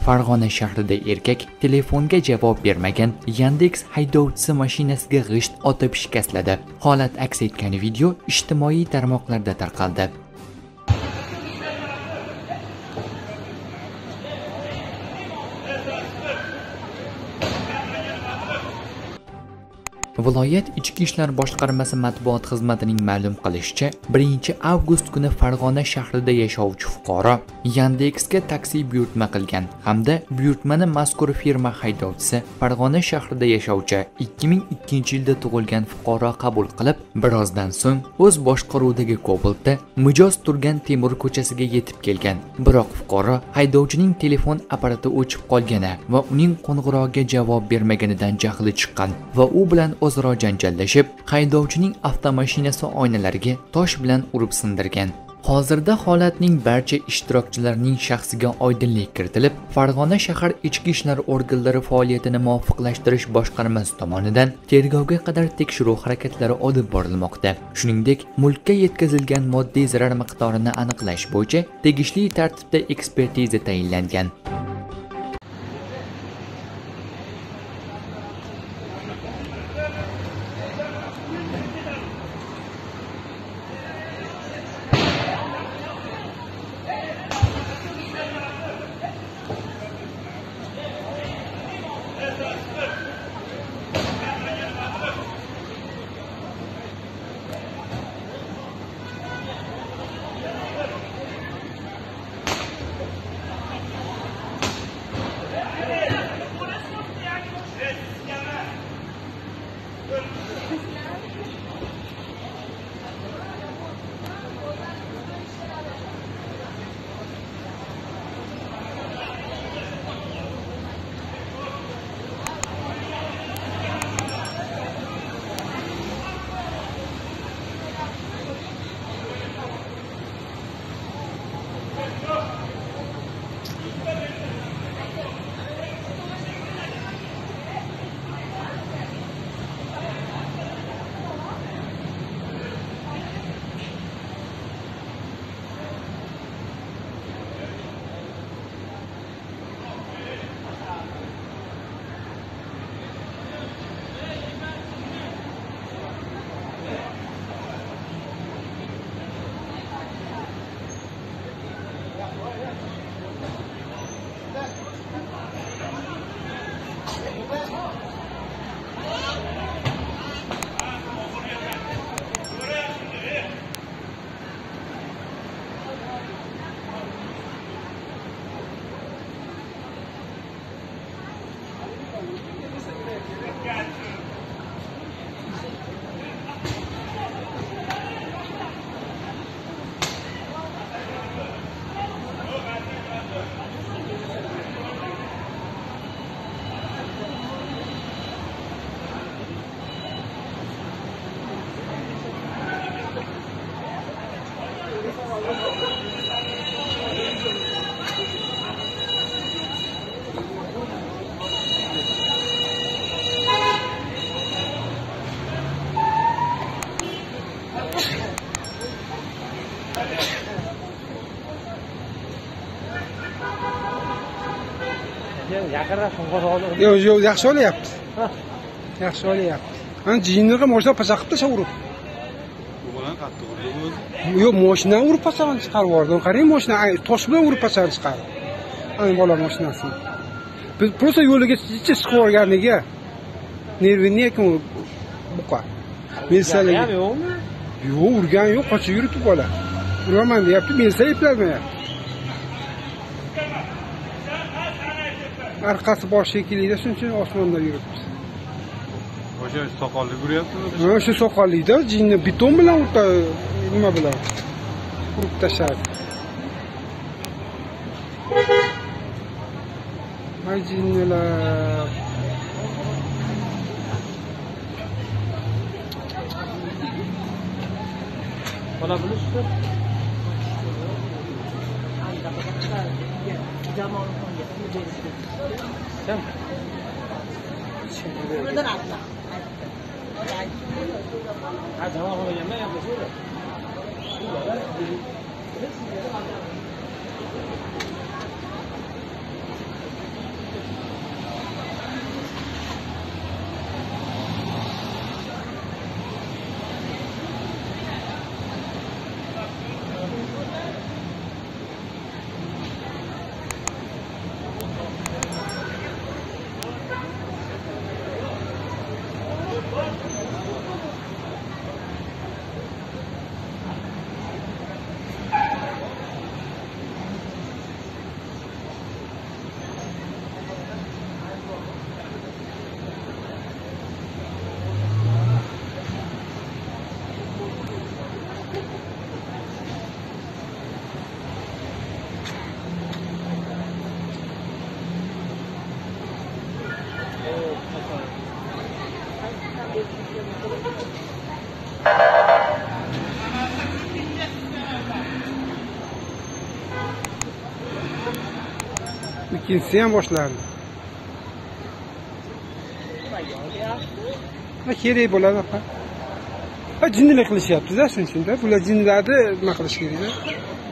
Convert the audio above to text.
Farg'ona shahrida erkak telefonga javob bermagan Yandex haydovchisi mashinasiga g'isht otib shikastladi. Holat aks etgan video ijtimoiy tarmoqlarda tarqaldi. Viloyat Ichki ishlar boshqarmasi matbuot xizmatining ma'lum qilishicha, 1-avgust kuni Farg'ona shahrida yashovchi fuqaro Yandex'ga taksi buyurtma qilgan hamda buyurtmani mazkur firma haydovchisi Farg'ona shahrida yashovchi 2002-yilda tug'ilgan fuqaro qabul qilib, birozdan so'ng o'z boshqaruvidagi Cobalt'da mijoz turgan Temur ko'chasiga yetib kelgan. Biroq fuqaro haydovchining telefon apparati o'chib qolgani va uning qo'ng'irog'iga javob bermaganidan jahli chiqqan va u bilan o'zaro janjallashib, haydovchining avtomashinasi oynalariga tosh bilan urib sindirgan. Hozirda holatning barcha ishtirokchilarining shaxsiga oydinlik kiritilib, Farg'ona shahar ichki ishlar organlari faoliyatini muvofiqlashtirish boshqarmasi tomonidan tergovga qadar tekshiruv harakatlari olib borilmoqda. Shuningdek, mulkka yetkazilgan moddiy zarar miqdorini aniqlash bo'yicha tegishli tartibda ekspertiza tayinlangan. Yo'q, yaxshi olyapti. Yaxshi olyapti. Ana jinniga mashina pasa qilib tasavvur. Bu bilan qattiq urdi. Yo'q, mashina urib pasani chiqarib yubordim. Qarang, mashina tosh bilan urib pasani chiqardi. Ana bola mashinasini. Biz просто yo'liga chiqib yuborganiga nervini ekan buqa. Mensalarga yo'qmi? Yo'q, urgan yo'q, qochib yuribdi bola. Uraman deyapti, mensa eplolmayapti. Arkasi bosh shekillida shuncha osmonda yuribdi. O'sha soqolli ko'ryapsizmi? Ha, shu soqollida jinni beton bilan nima bilan urib tashladi. May jinnilar. Bana buluştu. Sen? Buradan atla. Ha tamam onu yanına yapıyorsun. ikkinchisi ham boshlandi. Kerak bo'ladi opa. Jinnilik qilishyapti-da, shunda bular jinnilarni nima qilish kerak-da?